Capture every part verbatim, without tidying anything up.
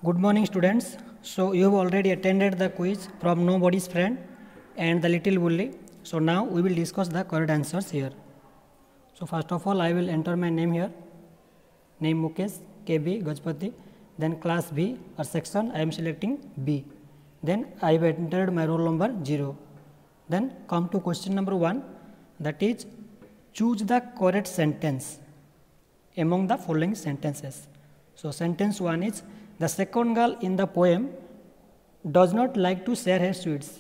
Good morning, students. So you have already attended the quiz from Nobody's Friend and the Little Bully. So now we will discuss the correct answers here. So first of all, I will enter my name here. Name Mukesh, K B, Gajpati. Then class B or section, I am selecting B. Then I have entered my roll number zero. Then come to question number one, that is choose the correct sentence among the following sentences. So sentence one is, the second girl in the poem does not like to share her sweets.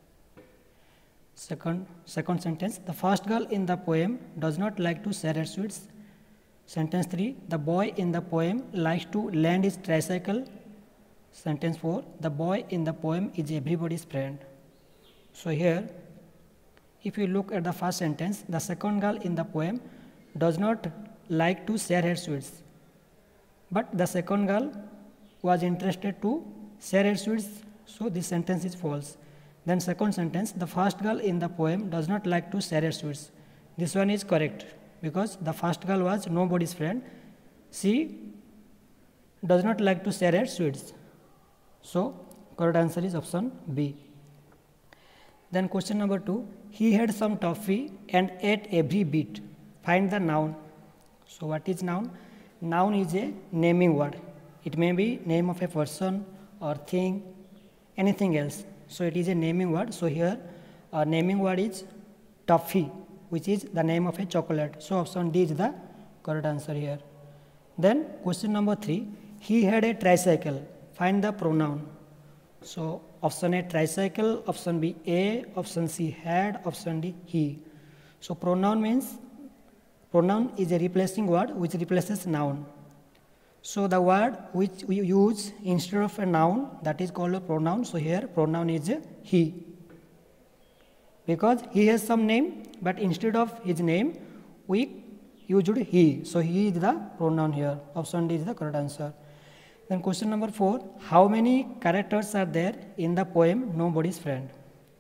Second, second sentence, the first girl in the poem does not like to share her sweets. Sentence three, the boy in the poem likes to lend his tricycle. Sentence four, the boy in the poem is everybody's friend. So here, if you look at the first sentence, the second girl in the poem does not like to share her sweets. But the second girl was interested to share her sweets, so this sentence is false. Then second sentence, the first girl in the poem does not like to share her sweets. This one is correct because the first girl was nobody's friend. She does not like to share her sweets. So correct answer is option B. Then question number two, he had some toffee and ate every bit. Find the noun. So what is noun? Noun is a naming word. It may be name of a person or thing, anything else. So it is a naming word. So here a naming word is toffee, which is the name of a chocolate. So option D is the correct answer here. Then question number three, he had a tricycle. Find the pronoun. So option A tricycle, option B a, option C had, option D he. So pronoun means, pronoun is a replacing word which replaces noun. So the word which we use instead of a noun, that is called a pronoun. So here pronoun is he, because he has some name, but instead of his name we used he. So he is the pronoun here. Option D is the correct answer. Then question number four, how many characters are there in the poem Nobody's Friend?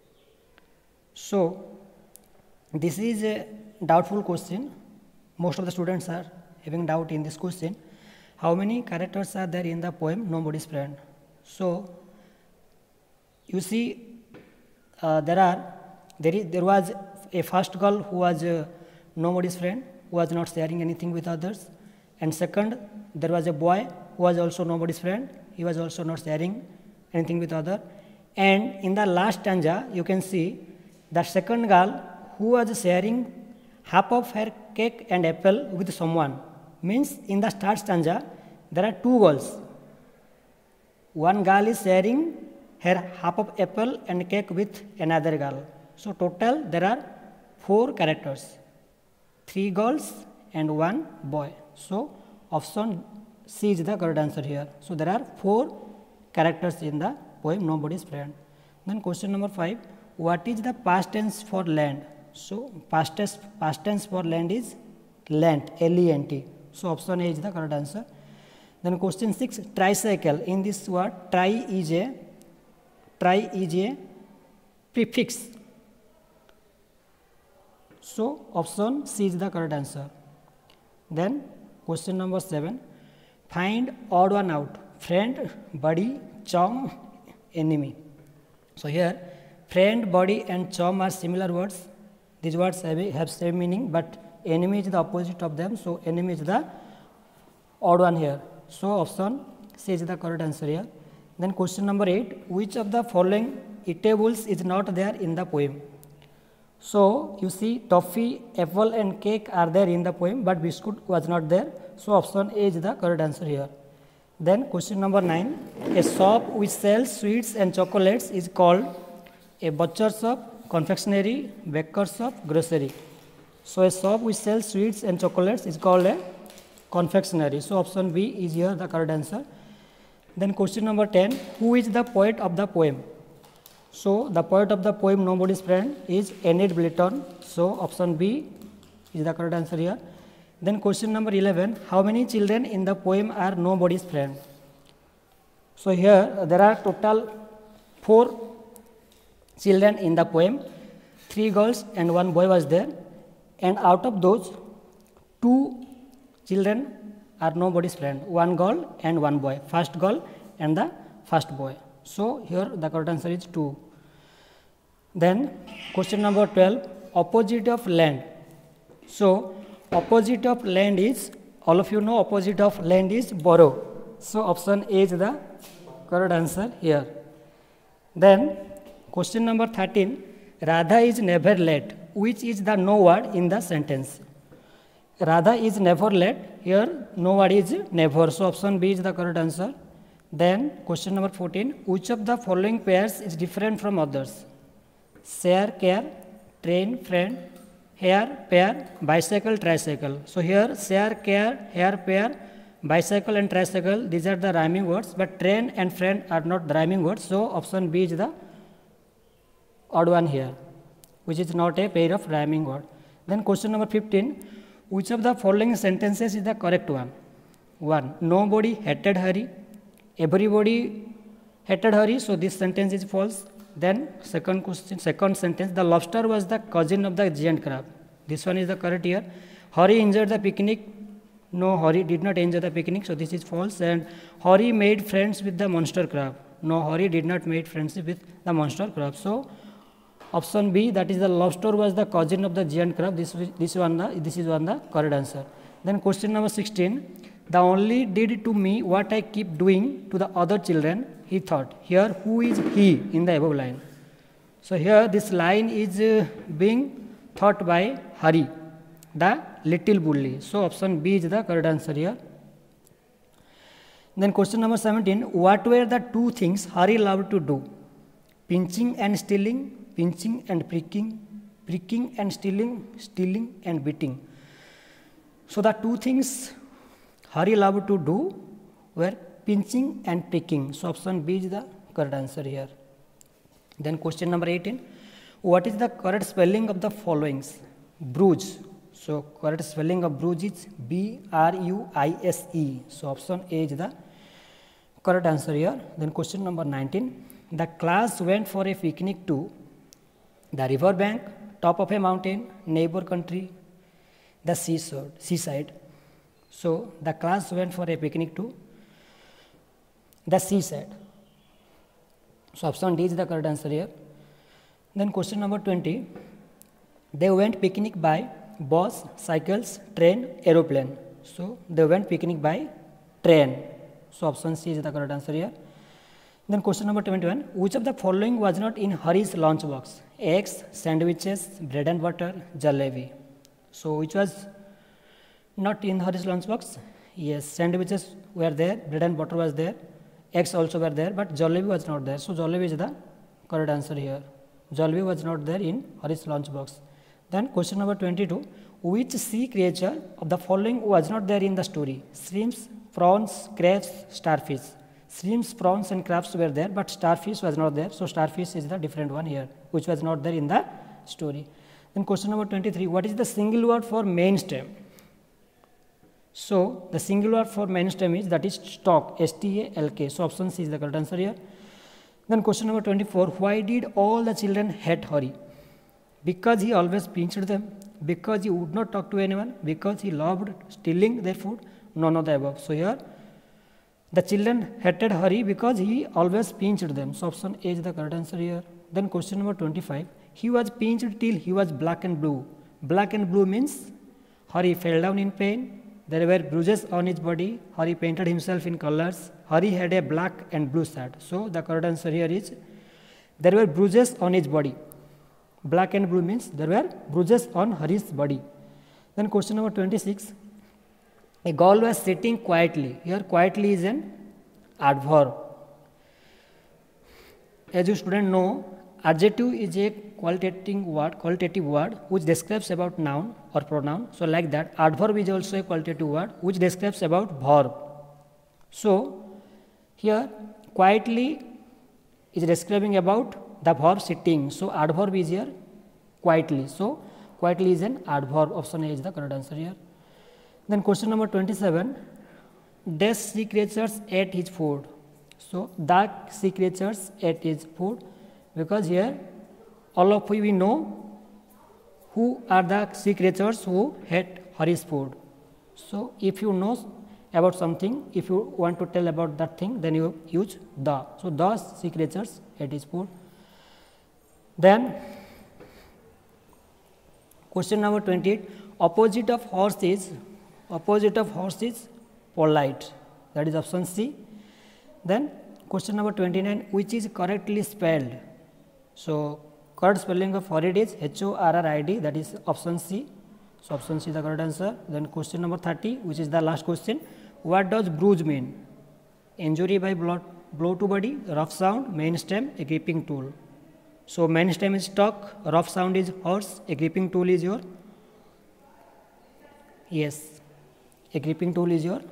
So this is a doubtful question. Most of the students are having doubt in this question. How many characters are there in the poem Nobody's Friend? So you see, uh, there are there is there was a first girl who was uh, nobody's friend, who was not sharing anything with others, and second there was a boy who was also nobody's friend. He was also not sharing anything with other. And in the last stanza, you can see the second girl who was sharing half of her cake and apple with someone. Means in the start stanza, there are two girls. One girl is sharing her half of apple and cake with another girl. So total there are four characters, three girls and one boy. So option C is the correct answer here. So there are four characters in the poem Nobody's Friend. Then question number five, what is the past tense for land? So past tense, past tense for land is lent, L E N T. So option A is the correct answer. Then question six, tricycle. In this word, tri is a tri is a prefix. So option C is the correct answer. Then question number seven, find odd one out. Friend, buddy, chum, enemy. So here, friend, buddy and chum are similar words. These words have, have same meaning, but enemy is the opposite of them. So enemy is the odd one here. So option C is the correct answer here. Then question number eight, which of the following eatables is not there in the poem? So you see toffee, apple and cake are there in the poem, but biscuit was not there. So option A is the correct answer here. Then question number nine, a shop which sells sweets and chocolates is called a butcher shop, confectionery, baker shop, grocery. So a shop which sells sweets and chocolates is called a confectionery. So option B is here the correct answer. Then question number ten, who is the poet of the poem? So the poet of the poem Nobody's Friend is Enid Blyton. So option B is the correct answer here. Then question number eleven, how many children in the poem are nobody's friend? So here uh, there are total four children in the poem, three girls and one boy was there, and out of those two children are nobody's friend, one girl and one boy. First girl and the first boy. So here the correct answer is two. Then question number twelve, opposite of land. So opposite of land is, all of you know opposite of land is borrow. So option A is the correct answer here. Then question number thirteen, Radha is never late. Which is the no word in the sentence? Radha is never late. Here no word is never. So option B is the correct answer. Then question number fourteen, which of the following pairs is different from others? Share, care, train, friend, hair, pair, bicycle, tricycle. So here share, care, hair, pair, bicycle and tricycle, these are the rhyming words, but train and friend are not the rhyming words. So option B is the odd one here, which is not a pair of rhyming word. Then question number fifteen, which of the following sentences is the correct one? One, nobody hated Hari, everybody hated Hari, so this sentence is false. Then second question, second sentence, the lobster was the cousin of the giant crab. This one is the correct here. Hari enjoyed the picnic. No, Hari did not enjoy the picnic, so this is false. And Hari made friends with the monster crab. No, Hari did not make friendship with the monster crab. So option B, that is the lobster was the cousin of the giant crab. This this one the this is one the correct answer. Then question number sixteen, the only did to me what I keep doing to the other children, he thought. Here who is he in the above line? So here this line is uh, being thought by Hari, the little bully. So option B is the correct answer here. Then question number seventeen, what were the two things Hari loved to do? Pinching and stealing, pinching and pricking, pricking and stealing, stealing and beating. So the two things Hari loved to do were pinching and pricking. So option B is the correct answer here. Then question number eighteen, what is the correct spelling of the followings? Bruise. So correct spelling of bruise is B R U I S E. So option A is the correct answer here. Then question number nineteen, the class went for a picnic to the river bank, top of a mountain, neighbor country, the seaside. seaside. So the class went for a picnic to the seaside. So option D is the correct answer here. Then question number twenty, they went picnic by bus, cycles, train, aeroplane. So they went picnic by train. So option C is the correct answer here. Then question number twenty-one, which of the following was not in Hari's lunch box? Eggs, sandwiches, bread and butter, jalebi. So which was not in Hari's lunch box? Yes, sandwiches were there, bread and butter was there, eggs also were there, but jalebi was not there. So jalebi is the correct answer here. Jalebi was not there in Hari's lunch box. Then question number twenty-two, which sea creature of the following was not there in the story? Shrimps, prawns, crabs, starfish. Shrimps, prawns and crabs were there, but starfish was not there. So starfish is the different one here, which was not there in the story. Then question number twenty-three, what is the single word for main stem? So the single word for main stem is, that is stalk, S T A L K. So option C is the correct answer here. Then question number twenty-four, why did all the children hate Hari? Because he always pinched them, because he would not talk to anyone, because he loved stealing their food, none of the above. So here the children hated Hari because he always pinched them. So option A is the correct answer here. Then question number twenty-five, he was pinched till he was black and blue. Black and blue means Hari fell down in pain. There were bruises on his body. Hari painted himself in colors. Hari had a black and blue shirt. So the correct answer here is, there were bruises on his body. Black and blue means there were bruises on Hari's body. Then question number twenty-six, a girl was sitting quietly. Here quietly is an adverb. As you students know, adjective is a qualitative word, qualitative word which describes about noun or pronoun. So like that, adverb is also a qualitative word which describes about verb. So here quietly is describing about the verb sitting. So adverb is here quietly. So quietly is an adverb. Option A is the correct answer here. Then question number twenty-seven, dash sea creatures ate his food. So the sea creatures ate his food, because here all of we know who are the sea creatures who ate Hari's food. So if you know about something. If you want to tell about that thing, then you use the. So, the sea creatures it is food. Then question number twenty-eight, opposite of horse is, opposite of horse is polite, that is option C. Then question number twenty-nine, which is correctly spelled. So, correct spelling of horrid is H O R R I D, that is option C. So, option C is the correct answer. Then question number thirty, which is the last question, what does bruise mean? Injury by blow, blow to body, rough sound, main stem, a gripping tool. So, main stem is stock, rough sound is horse, a gripping tool is your, yes, a gripping tool is your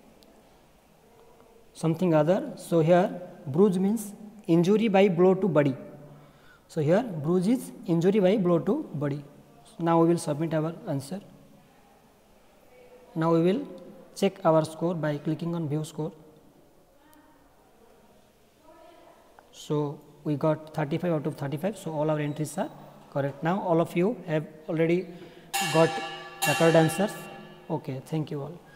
something other. So, here bruise means injury by blow to body. So, here bruise is injury by blow to body. So, now we will submit our answer. Now, we will check our score by clicking on view score. So, we got thirty-five out of thirty-five. So, all our entries are correct. Now, all of you have already got the correct answers. Okay, thank you all.